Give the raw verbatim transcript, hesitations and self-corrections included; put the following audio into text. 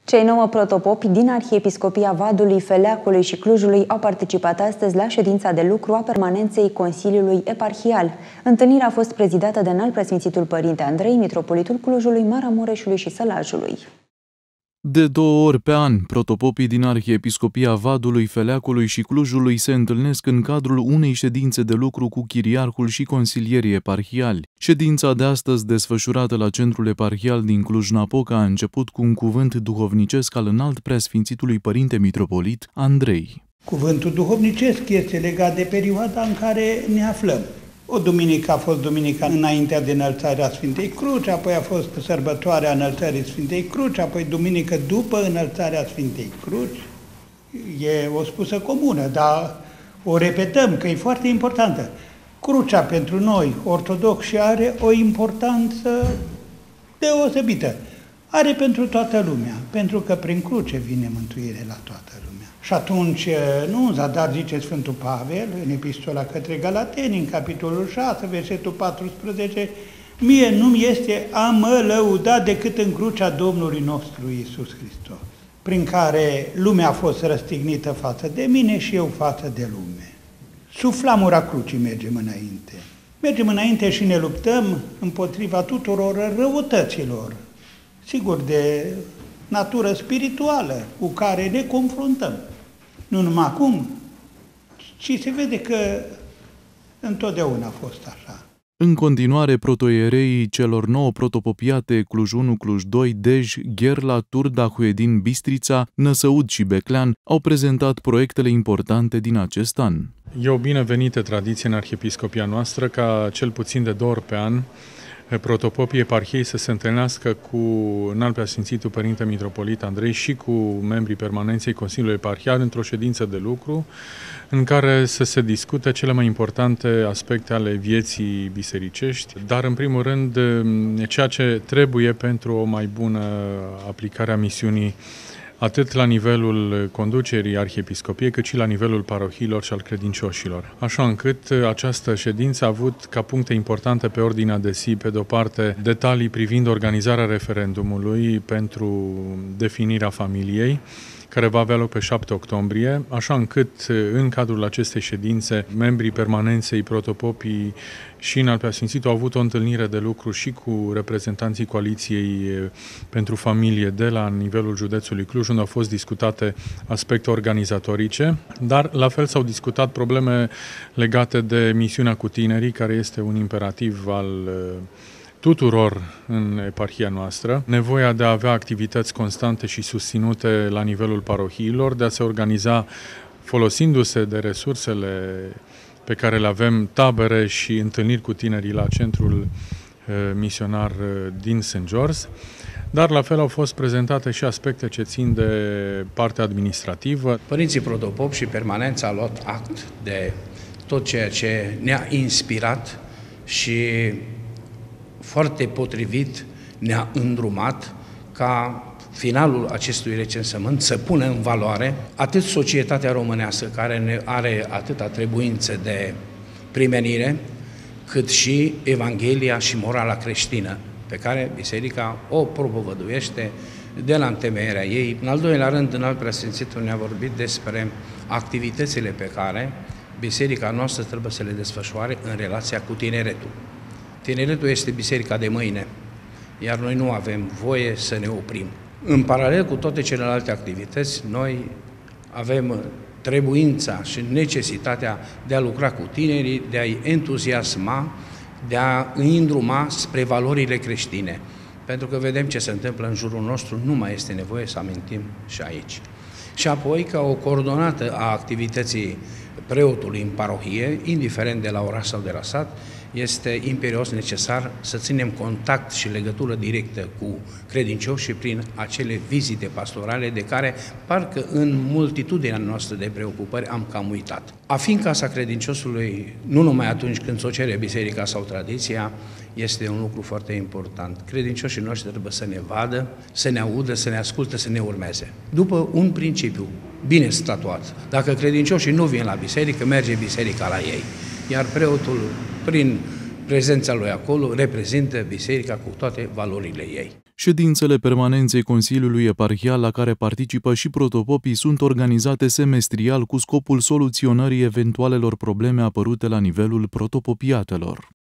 Cei nouă protopopi din Arhiepiscopia Vadului, Feleacului și Clujului au participat astăzi la ședința de lucru a permanenței Consiliului Eparhial. Întâlnirea a fost prezidată de Înalt-Preasfințitul Părinte Andrei, mitropolitul Clujului, Maramureșului și Sălajului. De două ori pe an, protopopii din Arhiepiscopia Vadului, Feleacului și Clujului se întâlnesc în cadrul unei ședințe de lucru cu chiriarhul și consilierii eparhiali. Ședința de astăzi, desfășurată la Centrul Eparhial din Cluj-Napoca, a început cu un cuvânt duhovnicesc al Înalt-Preasfințitului Părinte Mitropolit Andrei. Cuvântul duhovnicesc este legat de perioada în care ne aflăm. O duminică a fost duminica înaintea de înălțarea Sfintei Cruci, apoi a fost sărbătoarea înălțării Sfintei Cruci, apoi duminică după înălțarea Sfintei Cruci. E o spusă comună, dar o repetăm că e foarte importantă. Crucea pentru noi, ortodoxi, are o importanță deosebită. Are pentru toată lumea, pentru că prin cruce vine mântuire la toată lumea. Și atunci, nu în zadar, zice Sfântul Pavel, în Epistola către Galateni, în capitolul șase, versetul paisprezece, mie nu-mi este a mă lăuda decât în crucea Domnului nostru Iisus Hristos, prin care lumea a fost răstignită față de mine și eu față de lume. Sub flamura crucii mergem înainte. Mergem înainte și ne luptăm împotriva tuturor răutăților, sigur, de natură spirituală, cu care ne confruntăm. Nu numai acum, ci se vede că întotdeauna a fost așa. În continuare, protoiereii celor nouă protopopiate Cluj unu, Cluj doi, Dej, Gherla, Turda, Huedin, Bistrița, Năsăud și Beclean au prezentat proiectele importante din acest an. E o binevenită tradiție în Arhiepiscopia noastră ca cel puțin de două ori pe an protopopii eparhiei să se întâlnească cu Înalt-Preasfințitul Părinte Mitropolit Andrei și cu membrii permanenței Consiliului Eparhial într-o ședință de lucru în care să se discute cele mai importante aspecte ale vieții bisericești, dar în primul rând ceea ce trebuie pentru o mai bună aplicare a misiunii atât la nivelul conducerii Arhiepiscopiei, cât și la nivelul parohiilor și al credincioșilor. Așa încât această ședință a avut ca puncte importante pe ordinea de zi, pe de-o parte, detalii privind organizarea referendumului pentru definirea familiei, care va avea loc pe șapte octombrie, așa încât în cadrul acestei ședințe, membrii permanenței, protopopii și Înalt-Preasfințitul au avut o întâlnire de lucru și cu reprezentanții Coaliției pentru Familie de la nivelul județului Cluj, unde au fost discutate aspecte organizatorice, dar la fel s-au discutat probleme legate de misiunea cu tinerii, care este un imperativ al tuturor în eparhia noastră, nevoia de a avea activități constante și susținute la nivelul parohiilor, de a se organiza folosindu-se de resursele pe care le avem, tabere și întâlniri cu tinerii la centrul uh, misionar uh, din Saint George, dar la fel au fost prezentate și aspecte ce țin de partea administrativă. Părinții protopop și permanența au luat act de tot ceea ce ne-a inspirat și foarte potrivit ne-a îndrumat ca finalul acestui recensământ să pună în valoare atât societatea românească, care ne are atâta trebuință de primenire, cât și Evanghelia și morala creștină, pe care Biserica o propovăduiește de la întemeierea ei. În al doilea rând, Înalt-Preasfințitul ne-a vorbit despre activitățile pe care Biserica noastră trebuie să le desfășoare în relația cu tineretul. Tineretul este biserica de mâine, iar noi nu avem voie să ne oprim. În paralel cu toate celelalte activități, noi avem trebuința și necesitatea de a lucra cu tinerii, de a-i entuziasma, de a îi îndruma spre valorile creștine. Pentru că vedem ce se întâmplă în jurul nostru, nu mai este nevoie să amintim și aici. Și apoi, ca o coordonată a activității preotului în parohie, indiferent de la oraș sau de la sat, este imperios necesar să ținem contact și legătură directă cu credincioșii prin acele vizite pastorale de care parcă în multitudinea noastră de preocupări am cam uitat. A fi în casa credinciosului, nu numai atunci când ți-o cere biserica sau tradiția, este un lucru foarte important. Credincioșii noștri trebuie să ne vadă, să ne audă, să ne asculte, să ne urmeze. După un principiu bine statuat. Dacă credincioșii nu vin la biserică, merge biserica la ei. Iar preotul, prin prezența lui acolo reprezintă biserica cu toate valorile ei. Ședințele permanenței Consiliului Eparhial la care participă și protopopii sunt organizate semestrial cu scopul soluționării eventualelor probleme apărute la nivelul protopopiatelor.